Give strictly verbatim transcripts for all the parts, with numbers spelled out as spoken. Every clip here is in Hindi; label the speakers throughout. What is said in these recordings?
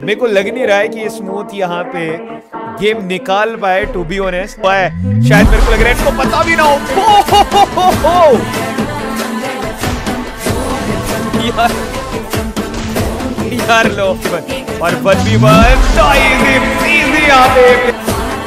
Speaker 1: मेरे को लग नहीं रहा है कि स्मूथ यहाँ पे गेम निकाल पाए, टू बी ऑनेस्ट। शायद मेरे को लग रहा है इनको पता भी ना हो। हो, हो, हो, हो, हो। यार यार लो और वन बी वन तो इजी इजी यहाँ पे।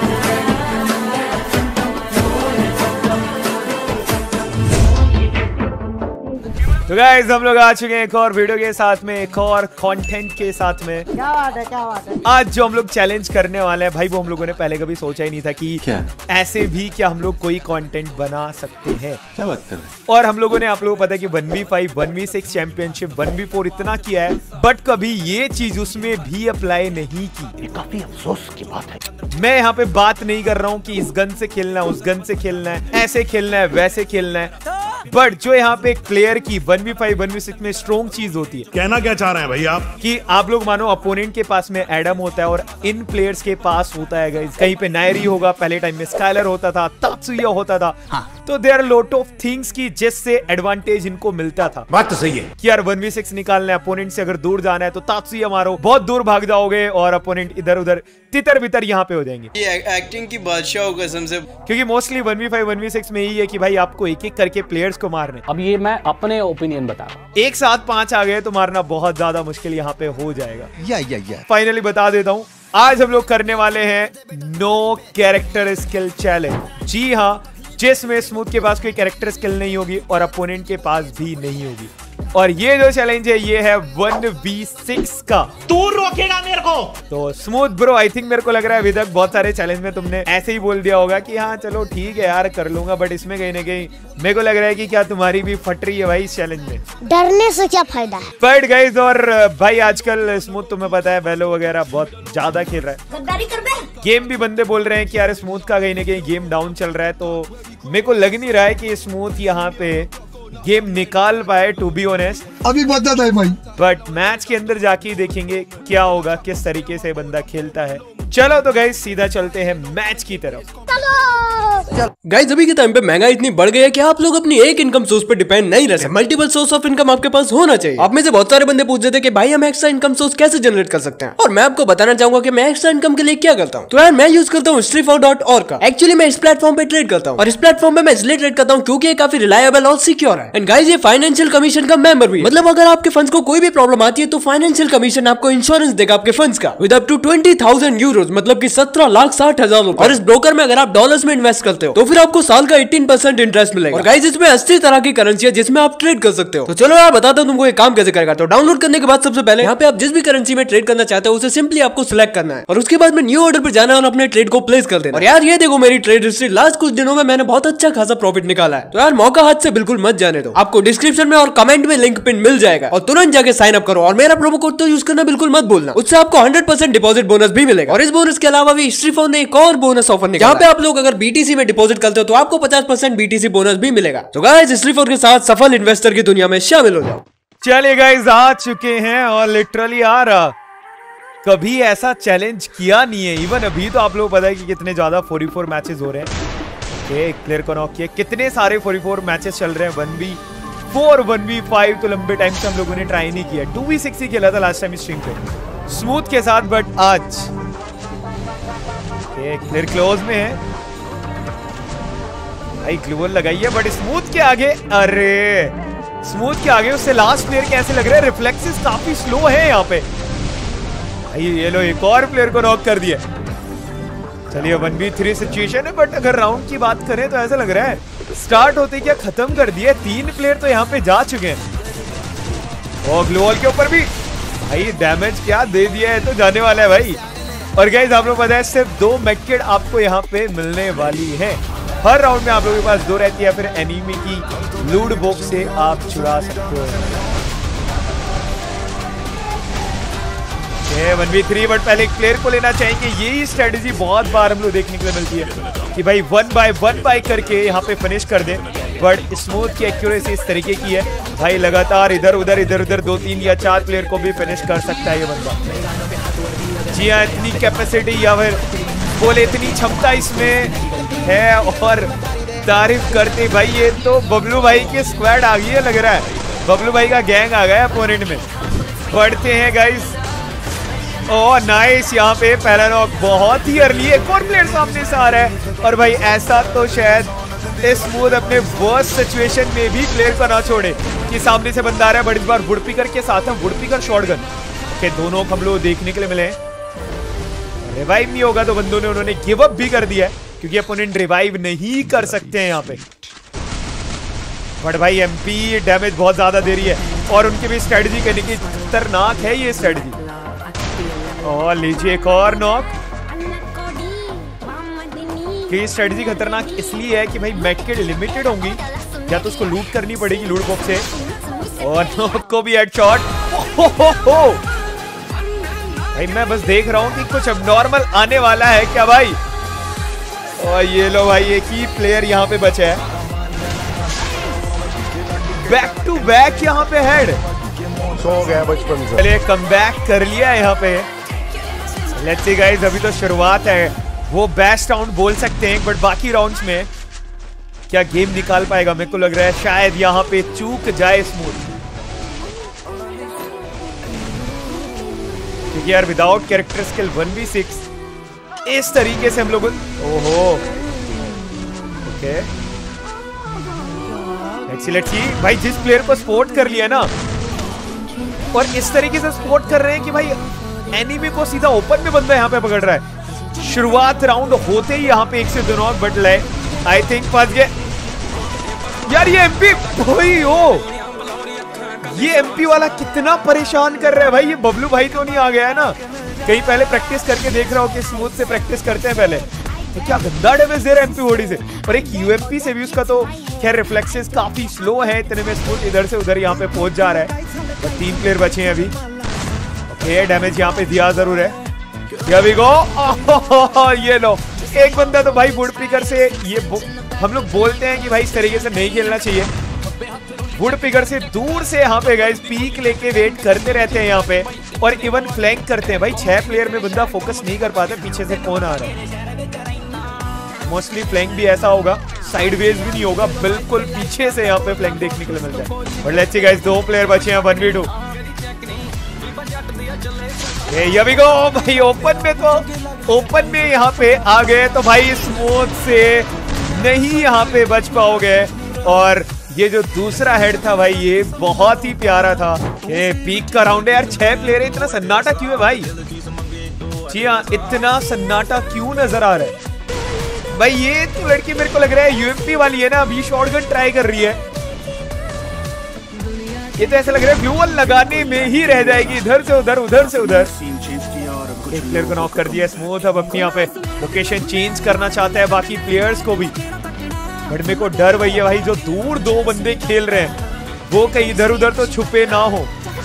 Speaker 1: तो गाइस हम लोग आ चुके हैं एक और वीडियो के साथ में, एक और कंटेंट के साथ में। क्या बात है, क्या बात है। आज जो हम लोग चैलेंज करने वाले हैं भाई, वो हम लोगों ने पहले कभी सोचा ही नहीं था कि क्या? ऐसे भी क्या हम लोग कोई कंटेंट बना सकते हैं। क्या बात कर रहे हैं। और हम लोगों ने, आप लोगों को पता है कि one v five, one v six championship, one v four इतना किया है, बट कभी ये चीज उसमें भी अप्लाई नहीं की।
Speaker 2: काफी अफसोस की बात है।
Speaker 1: मैं यहाँ पे बात नहीं कर रहा हूँ कि इस गन से खेलना है, उस गन से खेलना है, ऐसे खेलना है, वैसे खेलना है, बट जो यहाँ पे एक प्लेयर की one v five, one v six में स्ट्रॉन्ग चीज होती है।
Speaker 3: कहना क्या चाह रहे हैं भाई आप?
Speaker 1: कि आप लोग मानो अपोनेंट के पास में एडम होता है और इन प्लेयर्स के पास होता है गाइस, कहीं पे नायरी होगा, पहले टाइम में स्काइलर होता था, तात्सुया होता था। हाँ। तो there are lot of things की जिससे एडवांटेज इनको मिलता था।
Speaker 3: बात तो सही है
Speaker 1: कि यार वन वी सिक्स निकालना है, अपोनेंट से अगर दूर जाना है तो तात्सुया मारो, बहुत दूर भाग जाओगे और अपोनेंट इधर उधर तितर बितर यहाँ पे हो जाएंगे।
Speaker 4: ये एक्टिंग की बादशाह हो कसम से,
Speaker 1: क्योंकि mostly one v five, one v six में यही है कि भाई आपको एक एक करके प्लेयर्स को मारने।
Speaker 2: अब ये मैं अपने ओपिनियन बता रहा हूँ,
Speaker 1: एक साथ पांच आ गए तो मारना बहुत ज्यादा मुश्किल यहाँ पे हो जाएगा।
Speaker 2: या या या
Speaker 1: फाइनली बता देता हूँ, आज हम लोग करने वाले हैं नो कैरेक्टर स्किल चैलेंज। जी हाँ, जिसमें स्मूथ के पास कोई कैरेक्टर स्किल नहीं होगी और अपोनेंट के पास भी नहीं होगी। और ये जो चैलेंज है ये है वन वी सिक्स का।
Speaker 3: तू रोकेगा मेरे को?
Speaker 1: तो स्मूथ ब्रो, आई थिंक मेरे को लग रहा है विदक बहुत सारे चैलेंज में तुमने ऐसे ही बोल दिया होगा कि हाँ चलो ठीक है यार कर लूंगा, बट इसमें कहीं ना कहीं मेरे को लग रहा है कि क्या तुम्हारी भी फट रही है भाई इस चैलेंज में।
Speaker 5: डरने से क्या फायदा है।
Speaker 1: बट गाइस, और भाई आजकल स्मूथ तुम्हें पता है वेलो वगैरह बहुत ज्यादा खेल रहा है,
Speaker 5: गद्दारी कर बे।
Speaker 1: गेम भी बंदे बोल रहे हैं कि यार स्मूथ का कहीं ना कहीं गेम डाउन चल रहा है, तो मेरे को लग नहीं रहा है कि स्मूथ यहाँ पे गेम निकाल पाए, टू बी ऑनेस्ट।
Speaker 6: अभी बता था भाई,
Speaker 1: बट मैच के अंदर जाके देखेंगे क्या होगा, किस तरीके से बंदा खेलता है। चलो तो गाइस सीधा चलते हैं मैच की तरफ।
Speaker 7: गाइस अभी के टाइम पे महंगाई इतनी बढ़ गई है कि आप लोग अपनी एक इनकम सोर्स पे डिपेंड नहीं रह सकते। मल्टीपल सोर्स ऑफ इनकम आपके पास होना चाहिए। आप में से बहुत सारे बंदे पूछ रहे थे कि भाई हम एक्स्ट्रा इनकम सोर्स कैसे जनरेट कर सकते हैं, और मैं आपको बताना चाहूंगा कि मैं एक्स्ट्रा इनकम के लिए क्या करता हूँ। तो यार मैं यूज करता हूँ स्ट्रीफो डॉट ऑर्ग का। एक्चुअली मैं इस प्लेटफॉर्म पे ट्रेड करता हूँ, और इस प्लेटफॉर्म पे मैं इसलिए ट्रेड करता हूँ क्योंकि ये काफी रिलायबल और सिक्योर है। एंड गाइस ये फाइनेंशियल कमीशन का मेंबर भी है। मतलब अगर आपके फंड्स को कोई भी प्रॉब्लम आती है तो फाइनेंशियल कमीशन आपको इंश्योरेंस देगा आपके फंड्स का with up to twenty thousand euros, मतलब की सत्रह लाख साठ हजार रुपए। और इस ब्रोकर में अगर आप डॉलर्स में इन्वेस्ट करते हो तो फिर आपको साल का अठारह परसेंट इंटरेस्ट मिलेगा। और गाइस इसमें अस्सी तरह की करेंसी है जिसमें आप ट्रेड कर सकते हो। तो चलो यार बताता हूँ तुमको ये काम कैसे करेगा। तो डाउनलोड करने के बाद सबसे पहले यहाँ पे आप जिस भी करेंसी में ट्रेड करना चाहते हो उसे सिंपली आपको सिलेक्ट करना है, और उसके बाद में न्यू ऑर्डर पर जाना है और अपने ट्रेड को प्लेस कर देना। और यार ये देखो मेरी ट्रेड हिस्ट्री, लास्ट कुछ दिनों में मैंने बहुत अच्छा खासा प्रॉफिट निकाला है। तो यार मौका हाथ से बिल्कुल मत जाने दो। आपको डिस्क्रिप्शन में और कमेंट में लिंक पिन मिल जाएगा, और तुरंत जाके साइन अप करो। और मेरा प्रोमो कोड तो यूज करना बिल्कुल मत भूलना, उससे आपको हंड्रेड परसेंट डिपॉजिट बोनस भी मिलेगा। और इस बोनस के अलावा भी स्ट्रीफो ने एक और बोनस ऑफर निकाला, जहाँ पे आप लोग अगर बीटीसी में डिपॉजिट करते हो तो आपको पचास परसेंट बीटीसी बोनस भी मिलेगा। तो गाइस स्ट्रीफो के साथ सफल इन्वेस्टर की दुनिया में शामिल हो जाओ।
Speaker 1: चलिए गाइस आ चुके हैं, और लिटरली यार कभी ऐसा चैलेंज किया नहीं है। इवन अभी तो आप लोगों को पता है कि कितने ज्यादा फोर्टी फोर मैचेस हो रहे हैं। एक प्लेयर को नॉक किया, कितने सारे फोर्टी फोर मैचेस चल रहे हैं। One v four, one v five तो लंबे टाइम से हम लोगों ने ट्राई नहीं किया। टू वी सिक्स ही खेला था लास्ट टाइम स्ट्रीम पे स्मूथ के साथ, बट आज एक प्लेयर क्लोज में है भाई, ग्लूवल लगाइए, बट स्मूथ के आगे, अरे स्मूथ के आगे उससे लास्ट प्लेयर कैसे लग रहे हैं, रिफ्लेक्सेस काफी स्लो है यहाँ पे भाई। ये लो एक और प्लेयर को नॉक कर दिया। चलिए वन वी थ्री सिचुएशन है, बट अगर राउंड की बात करें तो ऐसा लग रहा है स्टार्ट होते क्या खत्म कर दिया। तीन प्लेयर तो यहाँ पे जा चुके हैं, और ग्लूवल के ऊपर भी भाई डैमेज क्या दे दिया है, तो जाने वाला है भाई। और गाइस आप लोग पता है सिर्फ दो मेडकिट आपको यहाँ पे मिलने वाली है। हर राउंड में आप लोगों के पास दो रहती है, फिर एनिमी की लूट बॉक्स से आप चुरा सकते हो। वन वी थ्री, बट पहले एक प्लेयर को लेना चाहेंगे। यही स्ट्रेटेजी बहुत बार हम लोग देखने के लिए मिलती है कि भाई वन बाय वन बाय करके यहाँ पे फिनिश कर दे, बट स्मूथ की एक्यूरेसी इस तरीके की है भाई, लगातार इधर उधर इधर उधर दो तीन या चार प्लेयर को भी फिनिश कर सकता है ये बंदा। जी हाँ, इतनी कैपेसिटी या फिर बोले इतनी क्षमता इसमें है। और तारीफ करते भाई, ये तो बबलू भाई की स्क्वाड आ गई है, लग रहा है बबलू भाई का गैंग आ गया अपोनेंट में। बढ़ते हैं गाइस, ओह नाइस, यहाँ पे पहला नॉक बहुत ही अर्ली है। एक और प्लेयर सामने से आ रहा है और भाई ऐसा तो शायद स्मूथ अपने वर्स्ट सिचुएशन में भी प्लेयर को ना छोड़े कि सामने से बंदा आ रहा है, बट इस बार वुडपीकर के साथ है वुडपीकर शॉटगन के दोनों हम लोग देखने के लिए मिले हैं। रिवाइव नहीं होगा तो बंदों ने उन्होंने गिव अप भी कर दिया है क्योंकि अपोनेंट रिवाइव नहीं कर सकते हैं यहाँ पे। बट भाई एमपी डैमेज बहुत ज्यादा दे रही है और उनकी भी स्ट्रेटजी करने की खतरनाक है ये स्ट्रेटजी। और लीजिए एक और नॉक। ये स्ट्रेटजी खतरनाक इसलिए है कि भाई मेडकिट लिमिटेड होंगी या तो उसको लूट करनी पड़ेगी लूट बॉक्स से, और नॉक को भी हेडशॉट। भाई मैं बस देख रहा हूँ कि कुछ अबनॉर्मल आने वाला है क्या भाई। और ये लो भाई एक ही प्लेयर यहाँ पे बचा है, बैक टू बैक यहाँ पे हेड
Speaker 3: सो गया बचपन से।
Speaker 1: चलिए कम बैक कर लिया यहाँ पे। लेट्स सी गाइस, अभी तो शुरुआत है, वो बेस्ट राउंड बोल सकते हैं, बट बाकी राउंड्स में क्या गेम निकाल पाएगा। मेरे को लग रहा है शायद यहाँ पे चूक जाए स्मूथ, क्योंकि यार without character skill one v six इस तरीके से हम लोग, ओहो okay let's see let's see भाई जिस प्लेयर को स्पोर्ट कर लिया ना और इस तरीके से स्पोर्ट कर रहे हैं कि भाई एनिमी को सीधा ओपन में बंदा यहाँ पे पकड़ रहा है। शुरुआत राउंड होते ही यहाँ पे एक से दो नॉक, बट ले आई थिंक फंस गए यार। ये एमपी भाई हो, ये एमपी वाला कितना परेशान कर रहा है भाई। ये बबलू भाई तो नहीं आ गया है ना कहीं पहले प्रैक्टिस करके देख रहा हूँ कि स्मूथ से प्रैक्टिस करते हैं पहले, तो क्या गंदा डैमेज दे रहा है एमपी बॉडी से। और एक यूएमपी से भी उसका तो खैर रिफ्लेक्सेस काफी स्लो है, इतने में स्मूथ इधर से उधर यहाँ पे पहुंच जा रहा है। तो तीन प्लेयर बचे हैं अभी। ओके डैमेज यहाँ पे दिया जरूर है। Here we go। ये लो एक बंदा तो भाई वुडपीकर से, ये हम लोग बोलते हैं कि भाई इस तरीके से नहीं खेलना चाहिए। वुडपीकर से दूर से यहाँ पे गाइस पीक लेके वेट करते रहते हैं यहाँ पे और इवन फ्लैंक करते हैं भाई। छह प्लेयर में बंदा फोकस नहीं कर पाता पीछे से कौन आ रहा है। मोस्टली फ्लैंक भी ऐसा होगा, साइडवेज भी नहीं होगा, बिल्कुल पीछे से यहाँ पे फ्लैंक देखने के लिए मिलता है। और लेट्स सी गाइस दो प्लेयर बचे हैं वन वी टू। ये भी गो भाई ओपन में, तो ओपन में यहाँ पे आ गए तो भाई स्मूथ से नहीं यहाँ पे बच पाओगे। और ये जो दूसरा हेड था भाई ये बहुत ही प्यारा था। ये पीक का राउंड है यार, छह प्लेयर है, इतना सन्नाटा क्यों है भाई। जी हाँ इतना सन्नाटा क्यों नजर आ रहा है भाई। ये तो लड़की मेरे को लग रहा है यूएमपी वाली है ना, अभी शॉटगन ट्राई कर रही है। ये तो ऐसा लग रहा है ग्लू वॉल लगाने में ही रह जाएगी, इधर से उधर उधर से उधर। एक प्लेयर को नॉक कर दिया स्मूथ, अब अपनी यहाँ पे लोकेशन चेंज करना चाहता है बाकी प्लेयर्स को भी। बट मेरे को डर वही है भाई जो दूर दो बंदे खेल रहे हैं वो कहीं इधर उधर तो छुपे ना हो।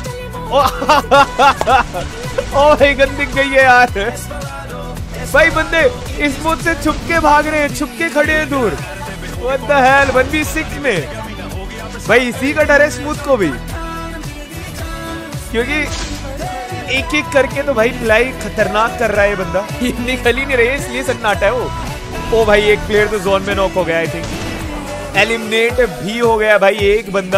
Speaker 1: ओ गन दिख गई है यार भाई, बंदे इस मुझ से छुप के भाग रहे हैं, छुप के खड़े हैं दूर। What the hell, one v six में भाई इसी का डर है स्मूथ को भी, क्योंकि एक एक करके तो भाई प्लाई खतरनाक कर रहा है ये बंदा। निकल ही नहीं रही है इसलिए सन्नाटा है वो। ओ भाई एक प्लेयर तो जोन में नॉक हो गया, आई थिंक एलिमिनेट भी हो गया भाई एक बंदा।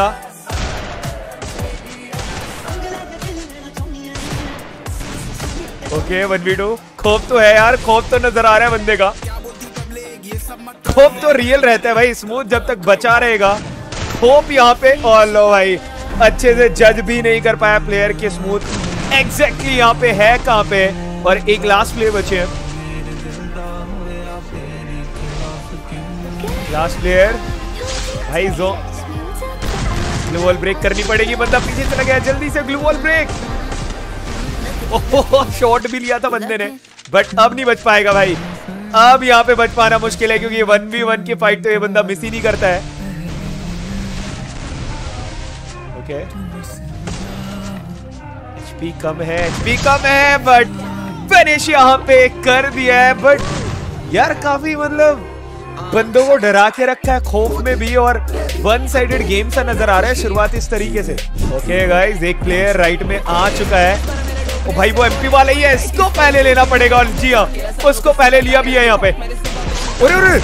Speaker 1: Okay one v two. खौफ तो है यार, खौफ तो नजर आ रहा है बंदे का, खौफ तो रियल रहता है भाई स्मूथ जब तक बचा रहेगा। खौफ यहाँ पे, और लो भाई अच्छे से जज भी नहीं कर पाया प्लेयर के स्मूथ एग्जैक्टली यहाँ पे है कहाँ पे। और एक लास्ट प्लेयर बचे हैं, लास्ट प्लेयर भाई जो ग्लू वॉल ब्रेक करनी पड़ेगी, बंदा पीछे चला गया, जल्दी से glue wall break. Oh shot भी लिया था बंदे ने, बट अब नहीं बच पाएगा भाई। अब यहाँ पे बच पाना मुश्किल है क्योंकि वन वी वन की फाइट तो ये बंदा मिस ही नहीं करता है। ओके एचपी कम है, एचपी कम है, बट फिनिश यहाँ पे कर दिया है। बट यार काफी मतलब बंदों को डरा के रखा है खौफ में भी, और वन साइडेड गेम सा नजर आ रहा है शुरुआत इस तरीके से। ओके गाइस एक प्लेयर राइट में आ चुका है, ओ भाई वो एमपी वाला ही है, इसको पहले लेना पड़ेगा। और जी हाँ उसको पहले लिया भी है यहाँ पे। ओरे ओरे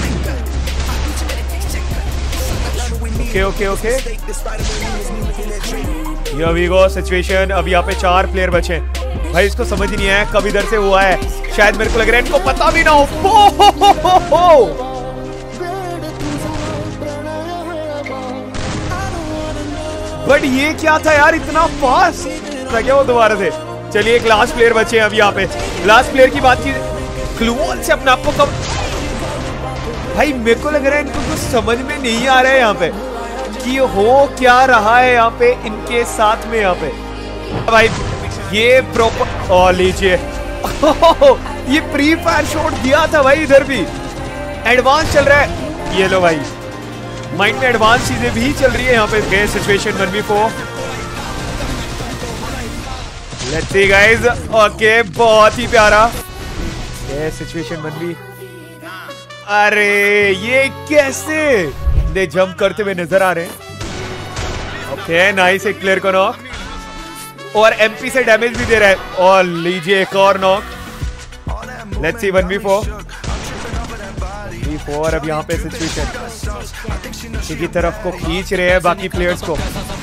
Speaker 1: ओके ओके ओके ये अभी गो सिचुएशन, अब यहाँ पे चार प्लेयर बचे। भाई इसको समझ ही नहीं आया कब इधर से हुआ है, शायद मेरे को लग रहा है इनको पता भी ना हो। हो, हो, हो, हो, हो। बट ये क्या था यार, इतना फास्ट था क्या वो दोबारा से। चलिए एक लास्ट प्लेयर बचे हैं अभी यहाँ पे। लास्ट प्लेयर की बात की, ग्लूवॉल से अपने आप को कब, भाई मेरे को लग रहा है इनको कुछ समझ में नहीं आ रहा है यहाँ पे कि हो क्या रहा है यहाँ पे इनके साथ में। यहाँ पे भाई ये प्रॉपर, और लीजिए ये प्री फायर शॉट दिया था भाई, इधर भी एडवांस चल रहा है। ये लो भाई, माइंड में एडवांस चीजें भी चल रही है यहाँ पे। गए situation one v four, let's see guys. Okay बहुत ही प्यारा ये सिचुएशन वन बी। अरे ये कैसे दे जंप करते हुए नजर आ रहे हैं। ओके नाइस, एक प्लेयर को नॉक और एमपी से डैमेज भी दे रहा है। और लीजिए एक और knock. Let's see one v four v four. अब यहाँ पे सिचुएशन की तरफ को खींच रहे हैं बाकी प्लेयर्स को।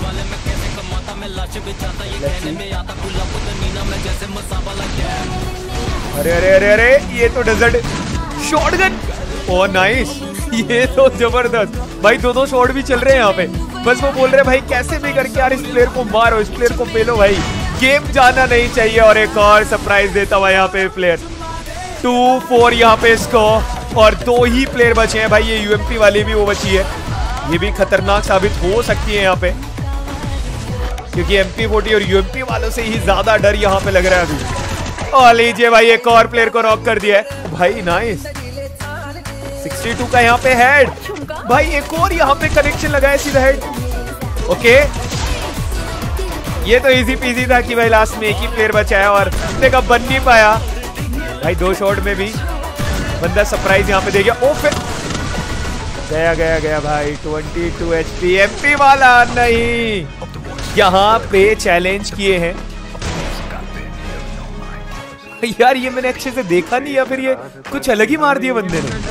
Speaker 1: अरे अरे अरे अरे ये तो डेजर्ट शॉटगन, ओ नाइस, ये तो जबरदस्त भाई। दो दो शॉट भी चल रहे हैं यहाँ पे। बस वो बोल रहे हैं भाई कैसे भी करके यार इस प्लेयर को मारो, इस प्लेयर को पेलो भाई, गेम जाना नहीं चाहिए। और एक और सरप्राइज देता हुआ यहाँ पे प्लेयर। टू फोर यहाँ पे इसको, और दो ही प्लेयर बचे हैं भाई। ये यूएमपी वाली भी वो बची है, ये भी खतरनाक साबित हो सकती है यहाँ पे, क्योंकि एमपी फोर्टी और यूएमपी वालों से ही ज्यादा डर यहाँ पे लग रहा है अभी। और लीजिए भाई एक और प्लेयर को नॉक कर दिया है भाई, नाइस। सिक्सटी टू का यहाँ पे हेड भाई, एक और यहाँ पे कनेक्शन लगाया सीधा हेड। ओके ये तो इजी पीजी था कि भाई लास्ट में एक ही प्लेयर बचा है और देखा बन नहीं पाया भाई। दो शॉट में भी बंदा सरप्राइज यहाँ पे दे गया। ओ फिर गया गया गया भाई। ट्वेंटी टू एचपी एमपी वाला नहीं, यहाँ पे चैलेंज किए हैं यार। ये मैंने अच्छे से देखा नहीं या फिर ये कुछ अलग ही मार दिया बंदे ने।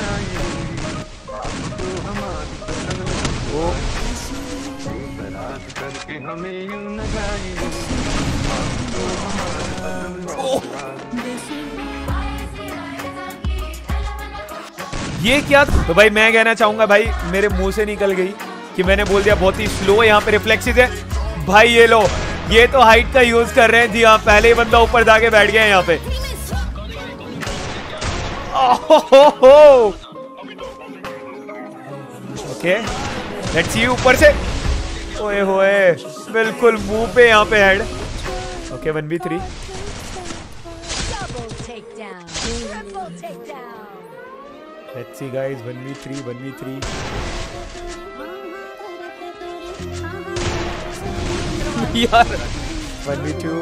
Speaker 1: ये क्या, तो भाई मैं कहना चाहूंगा भाई मेरे मुंह से निकल गई कि मैंने बोल दिया बहुत ही स्लो यहाँ पे रिफ्लेक्सेस है भाई। ये लो, ये तो हाइट का यूज कर रहे हैं जी हाँ। पहले ही बंदा ऊपर जाके बैठ गया है यहाँ पे। ओके लेट्स सी ऊपर से, ओए होए बिल्कुल मुंह पे यहाँ पे head. Okay one v three. Let's see guys, one v three one v three. यार वन बी टू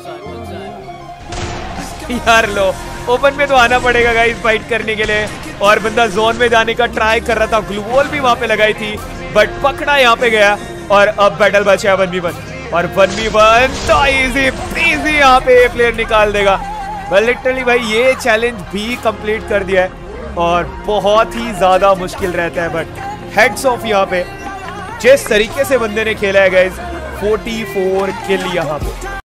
Speaker 1: यार लो, ओपन में तो आना पड़ेगा गाइस फाइट करने के लिए। और बंदा जोन में जाने का ट्राई कर रहा था, ग्लूवॉल भी वहां पे लगाई थी बट पकड़ा यहाँ पे गया। और अब बैटल बचा वन बी वन, और वन बी वन तो इजी इजी यहाँ पे प्लेयर निकाल देगा। लिटरली भाई ये चैलेंज भी कंप्लीट कर दिया है और बहुत ही ज्यादा मुश्किल रहता है, बट हेड्स ऑफ यहाँ पे जिस तरीके से बंदे ने खेला है गाइस। फोर्टी फोर किल यहाँ पे।